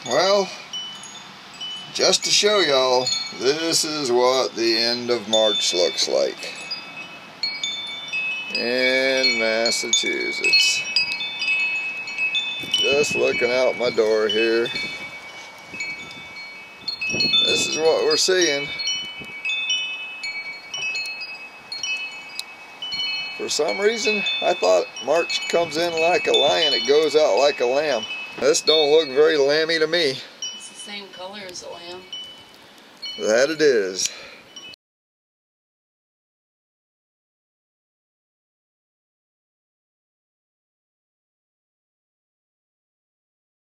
Well, just to show y'all, this is what the end of March looks like in Massachusetts. Just looking out my door here, this is what we're seeing. For some reason, I thought March comes in like a lion, it goes out like a lamb. This don't look very lamby to me. It's the same color as the lamb. That it is.